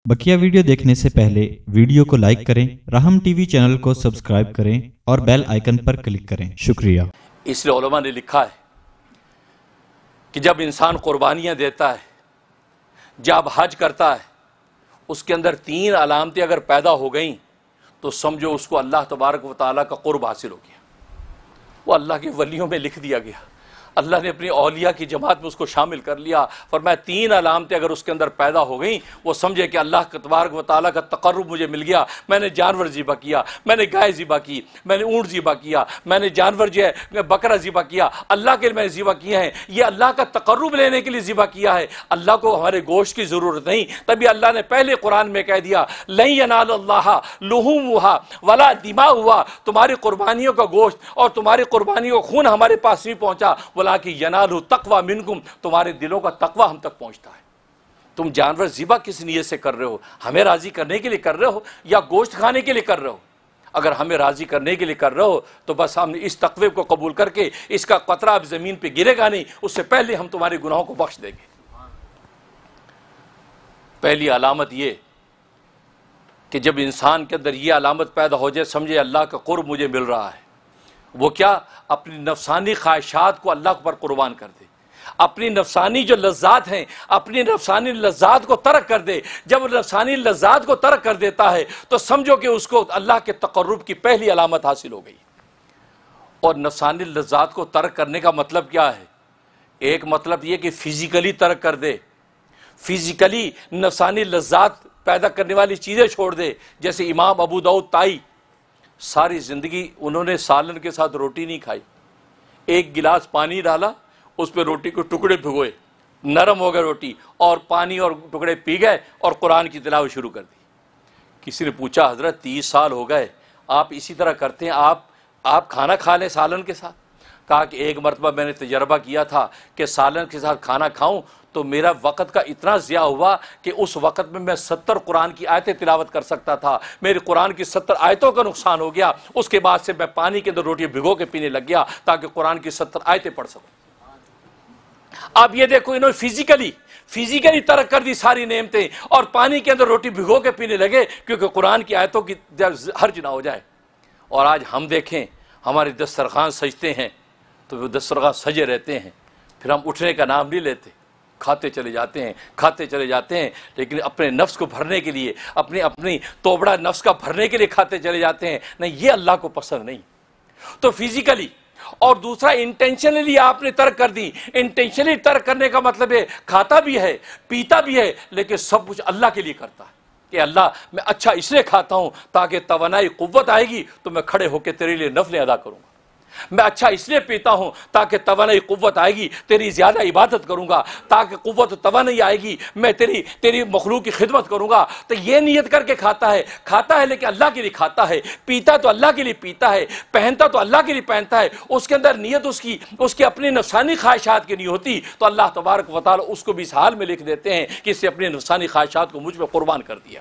बकिया video देखने से पहले वीडियो को लाइक करें, राहम टीवी चैनल को सब्सक्राइब करें और बेल आइकन पर क्लिक करें। शुक्रिया। इसलिए उलमा ने लिखा है कि जब इंसान कुर्बानियाँ देता है, जब हज करता है, उसके अंदर 3 अलामतें अगर पैदा हो गई तो समझो उसको अल्लाह तबारक व तआला का कुर्ब हासिल हो गया। वो अल्लाह के वलियों में लिख दिया गया। अल्लाह ने अपनी औलिया की जमात में उसको शामिल कर लिया। फरमाया 3 अलामतें अगर उसके अंदर पैदा हो गई, वो समझे कि अल्लाह तबारक व तआला का तक़र्रुब मुझे मिल गया। मैंने जानवर ज़िबा किया, मैंने गाय ज़िबा की, मैंने ऊँट ज़िबा किया, मैंने जानवर जो है बकरा ज़िबा किया, अल्लाह के लिए मैंने ज़िबा किए हैं। ये अल्लाह का तक़र्रुब लेने के लिए ज़िबा किया है। अल्लाह को हमारे गोश्त की ज़रूरत नहीं। तभी अल्लाह ने पहले कुरान में कह दिया, लन यनालल्लाह लुहूमुहा वला दिमाउहा, तुम्हारी कुर्बानियों का गोश्त और तुम्हारी कुर्बानियों का खून हमारे पास नहीं पहुँचा, कि यनालु तक़वा मिनकुम, तुम्हारे दिलों का तक़वा हम तक पहुंचता है। तुम जानवर ज़िबा किस नियत से कर रहे हो? हमें राजी करने के लिए कर रहे हो या गोश्त खाने के लिए कर रहे हो? अगर हमें राजी करने के लिए कर रहे हो तो बस हम इस तक़वे को कबूल करके इसका कतरा अब ज़मीन पे गिरेगा नहीं, उससे पहले हम तुम्हारे गुनाहों को बख्श देंगे। पहली अलामत ये कि जब इंसान के अंदर ये अलामत पैदा हो जाए, समझे अल्लाह का कुर्ब मुझे मिल रहा है। वो क्या? अपनी नफसानी ख्वाहिशात को अल्लाह पर कुर्बान कर दे, अपनी नफसानी जो लज्जात हैं, अपनी नफसानी लज्जात को तर्क कर दे। जब नफसानी लज्जात को तर्क कर देता है तो समझो कि उसको अल्लाह के तक़र्रुब की पहली अलामत हासिल हो गई। और नफसानी लज्जात को तर्क करने का मतलब क्या है? एक मतलब ये कि फिजिकली तर्क कर दे, फिजिकली नफसानी लज्जात पैदा करने वाली चीज़ें छोड़ दे। जैसे इमाम अबू दाऊद ताई, सारी ज़िंदगी उन्होंने सालन के साथ रोटी नहीं खाई, 1 गिलास पानी डाला, उस पर रोटी के टुकड़े भिगोए, नरम हो गए रोटी, और पानी और टुकड़े पी गए और कुरान की तिलावत शुरू कर दी। किसी ने पूछा, हज़रत 30 साल हो गए, आप इसी तरह करते हैं, आप खाना खा लें सालन के साथ? कहा कि एक मरतबा मैंने तजर्बा किया था कि सालन के साथ खाना खाऊं तो मेरा वक़्त का इतना ज़िया हुआ कि उस वक़्त में मैं 70 कुरान की आयतें तिलावत कर सकता था। मेरे कुरान की 70 आयतों का नुकसान हो गया। उसके बाद से मैं पानी के अंदर रोटी भिगो के पीने लग गया ताकि कुरान की 70 आयतें पढ़ सकूं। अब ये देखो, इन्होंने फिजिकली तर्क कर दी सारी नेमतें और पानी के अंदर रोटी भिगो के पीने लगे क्योंकि कुरान की आयतों की हर्ज ना हो जाए। और आज हम देखें, हमारे दस्तरखान सजते हैं तो वो दस्तरखान सजे रहते हैं, फिर हम उठने का नाम नहीं लेते, खाते चले जाते हैं, लेकिन अपने नफ्स को भरने के लिए, अपनी तोबड़ा नफ्स का भरने के लिए खाते चले जाते हैं। नहीं, ये अल्लाह को पसंद नहीं। तो फिजिकली, और दूसरा इंटेंशनली आपने तर्क कर दी। इंटेंशनली तर्क करने का मतलब है खाता भी है, पीता भी है, लेकिन सब कुछ अल्लाह के लिए करता है कि अल्लाह, मैं अच्छा इसलिए खाता हूं ताकि तवानाई कुव्वत आएगी तो मैं खड़े होकर तेरे लिए नफलें अदा करूंगा। मैं अच्छा इसलिए पीता हूं ताकि तवानाई कुव्वत आएगी, तेरी ज्यादा इबादत करूंगा, ताकि कुव्वत तवानाई आएगी, मैं तेरी मखलूक की खिदमत करूंगा। तो ये नियत करके खाता है लेकिन अल्लाह के लिए खाता है, पीता तो अल्लाह के लिए पीता है, पहनता तो अल्लाह के लिए पहनता है। उसके अंदर नियत उसकी अपनी नफसानी ख्वाहिशात की नहीं होती तो अल्लाह तबारक व तआला उसको भी इस हाल में लिख देते हैं कि इससे अपनी नफसानी ख्वाहिशात को मुझ पर कुर्बान कर दिया।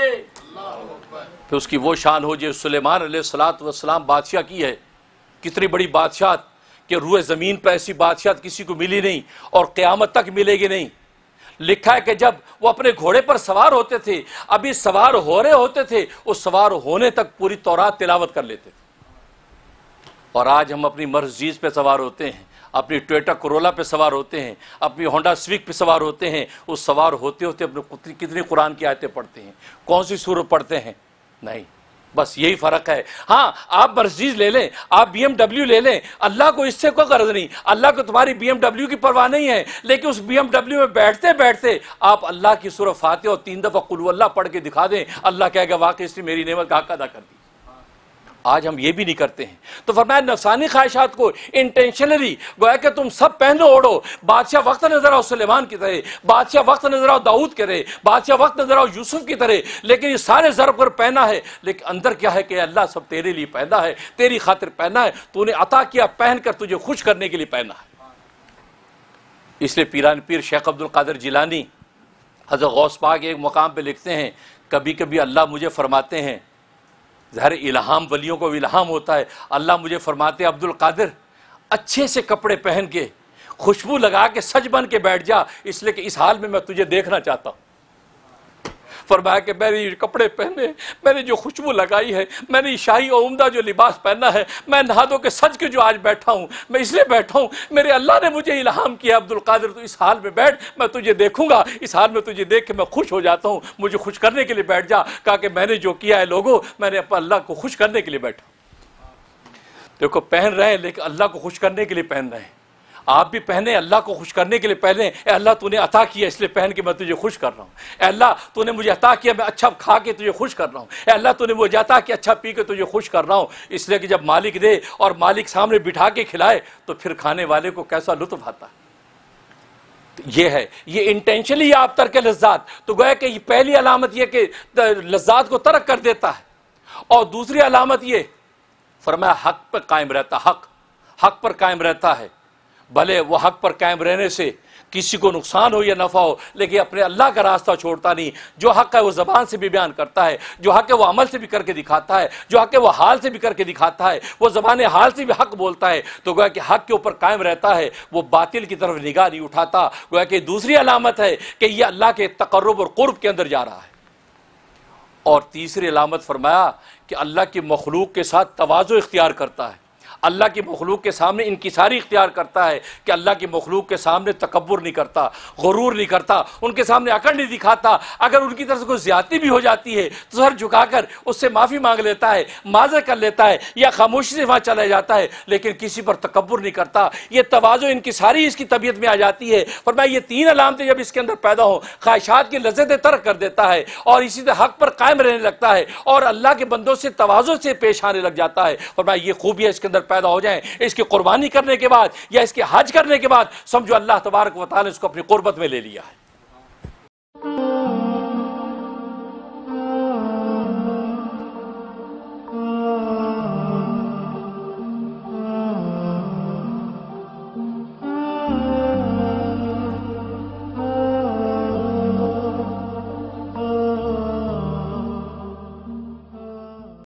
फिर उसकी वो शान हो जो सुलेमान अलैहिस्सलातु वस्सलाम बादशाह की है। कितनी बड़ी बादशाह कि रूए ज़मीन पर ऐसी बादशाह किसी को मिली नहीं और क़यामत तक मिलेगी नहीं। लिखा है कि जब वो अपने घोड़े पर सवार होते थे, अभी सवार हो रहे होते थे, उस सवार होने तक पूरी तौरात तिलावत कर लेते थे। और आज हम अपनी मर्सिडीज़ पे सवार होते हैं, अपनी टोयोटा कोरोला पे सवार होते हैं, अपनी होंडा सिविक पे सवार होते हैं। उस सवार होते होते अपने कितनी कुरान की आयतें पढ़ते हैं, कौन सी सूरत पढ़ते हैं? नहीं, बस यही फ़र्क है। हाँ, आप मर्सिडीज़ ले लें, आप BMW ले लें, अल्लाह को इससे कोई गर्ज नहीं। अल्लाह को तुम्हारी BMW की परवाह नहीं है, लेकिन उस BMW में बैठते बैठते आप अल्लाह की सूरह फातिहा और 3 दफ़ा कुल हुवल्लाह पढ़ के दिखा दें, अल्लाह कहेगा वाकई इसने मेरी नेमत का हक अदा कर दी। आज हम ये भी नहीं करते हैं। तो फरमाया नफसानी ख्वाहिशात को इंटेंशनली, गोया कि तुम सब पहनो ओढ़ो। बादशाह वक्त नजर आओ सुलेमान की तरह, बादशाह वक्त नजर आओ दाऊद की तरह, बादशाह वक्त नजर आओ यूसुफ की तरह, लेकिन ये सारे ज़र्ब पर पहना है, लेकिन अंदर क्या है कि अल्लाह सब तेरे लिए पहना है, तेरी खातिर पहना है, तूने अता किया, पहन कर तुझे खुश करने के लिए पहना है। इसलिए पीरान पीर शेख अब्दुल कादिर जिलानी हज़रत गौस पाक एक मुकाम पर लिखते हैं, कभी कभी अल्लाह मुझे फरमाते हैं, ज़ाहिर इल्हाम वलियों को इल्हाम होता है, अल्लाह मुझे फरमाते अब्दुल कादिर अच्छे से कपड़े पहन के, खुशबू लगा के, सज बन के बैठ जा, इसलिए कि इस हाल में मैं तुझे देखना चाहता हूँ। فرمایا کہ میں نے یہ کپڑے پہنے، میں نے جو خوشبو لگائی ہے، میں نے شاہی اور عمدہ جو لباس پہنا ہے، میں نہا دھو کے سج کے جو آج بیٹھا ہوں، میں اس لیے بیٹھا ہوں میرے اللہ نے مجھے الہام کیا عبد القادر تو اس حال میں بیٹھ، میں تجھے دیکھوں گا، اس حال میں تجھے دیکھ کے میں خوش ہو جاتا ہوں، مجھے خوش کرنے کے لیے بیٹھ جا۔ کہا کہ میں نے جو کیا ہے لوگوں، میں نے اپنے اللہ کو خوش کرنے کے لیے بیٹھا۔ دیکھو پہن رہے ہیں لیکن اللہ کو خوش کرنے کے لیے پہن رہے ہیں۔ آپ بھی پہنے اللہ کو خوش کرنے کے لیے پہنے، اے اللہ تو نے عطا کیا اس لیے پہن کے میں تجھے خوش کر رہا ہوں، اے اللہ تو نے مجھے عطا کیا میں اچھا کھا کے تجھے خوش کر رہا ہوں، اے اللہ تو نے مجھے عطا کیا اچھا پی کے تجھے خوش کر رہا ہوں۔ اس لیے کہ جب مالک دے اور مالک سامنے بٹھا کے کھلائے تو پھر کھانے والے کو کیسا لطف آتا ہے۔ یہ ہے، یہ انٹینشنلی آپ ترک لذات، تو گویا کہ یہ پہلی علامت یہ کہ لذات کو ترک کر دیتا ہے، اور دوسری علامت یہ فرمایا حق پر قائم رہتا، حق پر قائم رہتا ہے، بھلے وہ حق پر قائم رہنے سے کسی کو نقصان ہو یا نفع ہو، لیکن اپنے اللہ کا راستہ چھوڑتا نہیں۔ جو حق ہے وہ زبان سے بھی بیان کرتا ہے، جو حق ہے وہ عمل سے بھی کر کے دکھاتا ہے، جو حق ہے وہ حال سے بھی کر کے دکھاتا ہے، وہ زبان حال سے بھی حق بولتا ہے، تو گویا کہ حق کے اوپر قائم رہتا ہے، وہ باطل کی طرف نگاہ نہیں اٹھاتا۔ گویا کہ دوسری علامت ہے کہ یہ اللہ کے تقرب اور قرب کے اندر جا رہا ہے۔ اور تیسری علامت فرمایا کہ اللہ کی مخلوق کے ساتھ تواضع اختیار کرتا ہے، اللہ کی مخلوق کے سامنے انکساری اختیار کرتا ہے، کہ اللہ کی مخلوق کے سامنے تکبر نہیں کرتا، غرور نہیں کرتا، ان کے سامنے اکڑ نہیں دکھاتا۔ اگر ان کی طرف سے کوئی زیادتی بھی ہو جاتی ہے تو سر جھکا کر اس سے معافی مانگ لیتا ہے، معذرت کر لیتا ہے، یا خاموشی سے وہاں چلا جاتا ہے، لیکن کسی پر تکبر نہیں کرتا۔ یہ تواضع انکساری اس کی طبیعت میں آ جاتی ہے۔ فرمایا یہ تین علامتیں جب اس کے اندر پیدا ہوں، خواہشات کی لذتیں ترک کر دیتا ہے، اور اسی طرح حق پر قائم رہنے لگتا ہے، اور اللہ کے بندوں سے تواضع سے پیش آنے لگ جاتا ہے۔ فرمایا یہ خوبیاں اس کے اندر پیدا ہو جائیں، اس کی قربانی کرنے کے بعد یا اس کے حج کرنے کے بعد سمجھو اللہ تبارک و تعالی نے اس کو اپنی قربت میں لے لیا ہے۔